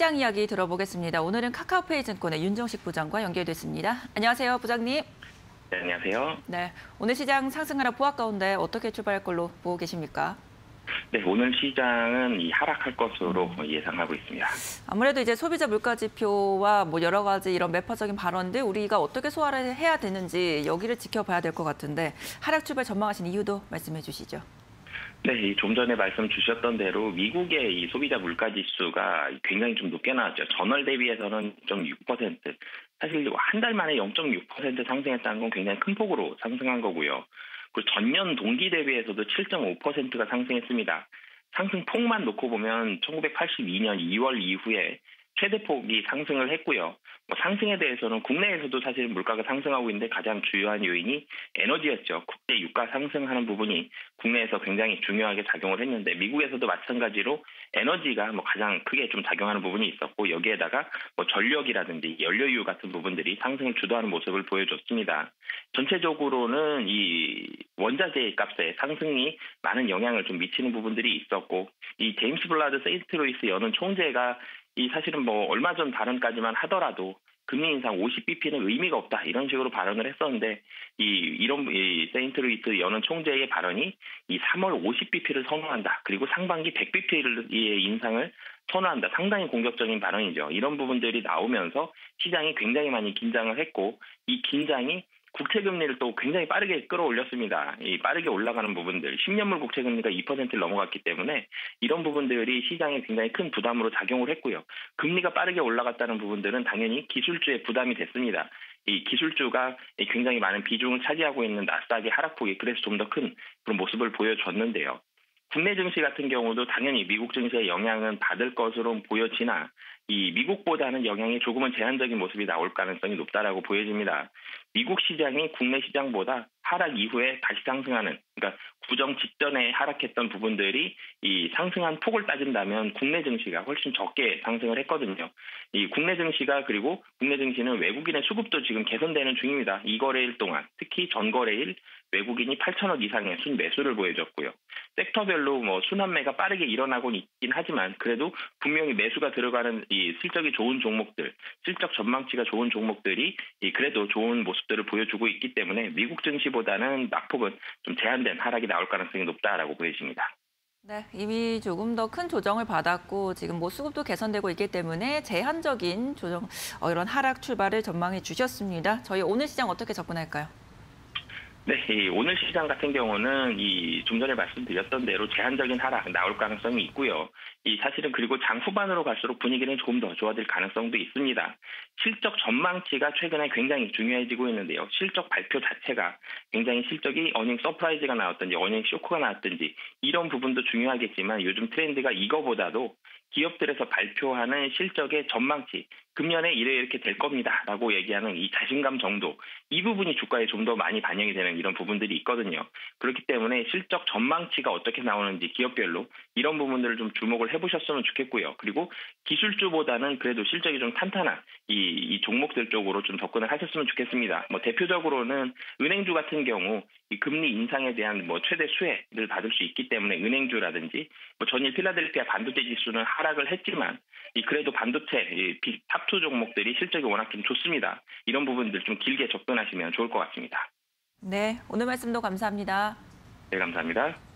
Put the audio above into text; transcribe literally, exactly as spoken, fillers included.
시장 이야기 들어보겠습니다. 오늘은 카카오페이 증권의 윤정식 부장과 연결됐습니다. 안녕하세요, 부장님. 네, 안녕하세요. 네, 오늘 시장 상승하라 보합 가운데 어떻게 출발할 걸로 보고 계십니까? 네, 오늘 시장은 이 하락할 것으로 예상하고 있습니다. 아무래도 이제 소비자 물가 지표와 뭐 여러 가지 이런 매파적인 발언들 우리가 어떻게 소화를 해야 되는지 여기를 지켜봐야 될 것 같은데 하락 출발 전망하신 이유도 말씀해 주시죠. 네, 좀 전에 말씀 주셨던 대로 미국의 이 소비자 물가 지수가 굉장히 좀 높게 나왔죠. 전월 대비해서는 영 점 육 퍼센트. 사실 한 달 만에 영 점 육 퍼센트 상승했다는 건 굉장히 큰 폭으로 상승한 거고요. 그리고 전년 동기 대비해서도 칠 점 오 퍼센트가 상승했습니다. 상승폭만 놓고 보면 천구백팔십이 년 이월 이후에 최대폭이 상승을 했고요. 뭐 상승에 대해서는 국내에서도 사실 물가가 상승하고 있는데 가장 주요한 요인이 에너지였죠. 국제 유가 상승하는 부분이 국내에서 굉장히 중요하게 작용을 했는데 미국에서도 마찬가지로 에너지가 뭐 가장 크게 좀 작용하는 부분이 있었고 여기에다가 뭐 전력이라든지 연료유 같은 부분들이 상승을 주도하는 모습을 보여줬습니다. 전체적으로는 이 원자재 값의 상승이 많은 영향을 좀 미치는 부분들이 있었고 이 제임스 블라드 세인트로이스 연은 총재가 이 사실은 뭐 얼마 전 발언까지만 하더라도 금리 인상 오십 비피는 의미가 없다 이런 식으로 발언을 했었는데 이 이런 이 세인트루이스 연은 총재의 발언이 이 삼월 오십 비피를 선호한다 그리고 상반기 백 비피의 인상을 선호한다 상당히 공격적인 발언이죠. 이런 부분들이 나오면서 시장이 굉장히 많이 긴장을 했고 이 긴장이 국채 금리를 또 굉장히 빠르게 끌어올렸습니다. 이 빠르게 올라가는 부분들, 십 년물 국채 금리가 이 퍼센트를 넘어갔기 때문에 이런 부분들이 시장에 굉장히 큰 부담으로 작용을 했고요. 금리가 빠르게 올라갔다는 부분들은 당연히 기술주에 부담이 됐습니다. 이 기술주가 굉장히 많은 비중을 차지하고 있는 나스닥의 하락폭이 그래서 좀 더 큰 그런 모습을 보여줬는데요. 국내 증시 같은 경우도 당연히 미국 증시의 영향은 받을 것으로 보여지나 이 미국보다는 영향이 조금은 제한적인 모습이 나올 가능성이 높다라고 보여집니다. 미국 시장이 국내 시장보다 하락 이후에 다시 상승하는, 그러니까 구정 직전에 하락했던 부분들이 이 상승한 폭을 따진다면 국내 증시가 훨씬 적게 상승을 했거든요. 이 국내 증시가 그리고 국내 증시는 외국인의 수급도 지금 개선되는 중입니다. 이 거래일 동안 특히 전 거래일 외국인이 팔천억 이상의 순매수를 보여줬고요. 섹터별로 뭐 순환매가 빠르게 일어나고 있긴 하지만 그래도 분명히 매수가 들어가는 이 실적이 좋은 종목들, 실적 전망치가 좋은 종목들이 이 그래도 좋은 모습들을 보여주고 있기 때문에 미국 증시보다는 낙폭은 좀 제한된 하락이 나올 가능성이 높다라고 보여집니다. 네, 이미 조금 더 큰 조정을 받았고 지금 뭐 수급도 개선되고 있기 때문에 제한적인 조정, 어, 이런 하락 출발을 전망해 주셨습니다. 저희 오늘 시장 어떻게 접근할까요? 네, 오늘 시장 같은 경우는 이 좀 전에 말씀드렸던 대로 제한적인 하락 나올 가능성이 있고요. 이 사실은 그리고 장 후반으로 갈수록 분위기는 조금 더 좋아질 가능성도 있습니다. 실적 전망치가 최근에 굉장히 중요해지고 있는데요. 실적 발표 자체가 굉장히 실적이 어닝 서프라이즈가 나왔든지 어닝 쇼크가 나왔든지 이런 부분도 중요하겠지만 요즘 트렌드가 이거보다도 기업들에서 발표하는 실적의 전망치, 금년에 이래 이렇게 될 겁니다라고 얘기하는 이 자신감 정도, 이 부분이 주가에 좀 더 많이 반영이 되는 이런 부분들이 있거든요. 그렇기 때문에 실적 전망치가 어떻게 나오는지 기업별로 이런 부분들을 좀 주목을 해보셨으면 좋겠고요. 그리고 기술주보다는 그래도 실적이 좀 탄탄한 이, 이 종목들 쪽으로 좀 접근을 하셨으면 좋겠습니다. 뭐 대표적으로는 은행주 같은 경우 이 금리 인상에 대한 뭐 최대 수혜를 받을 수 있기 때문에 은행주라든지 뭐 전일 필라델피아 반도체 지수는 하락을 했지만 이 그래도 반도체 이 탑투 종목들이 실적이 워낙 좀 좋습니다. 이런 부분들 좀 길게 접근하시면 좋을 것 같습니다. 네, 오늘 말씀도 감사합니다. 네, 감사합니다.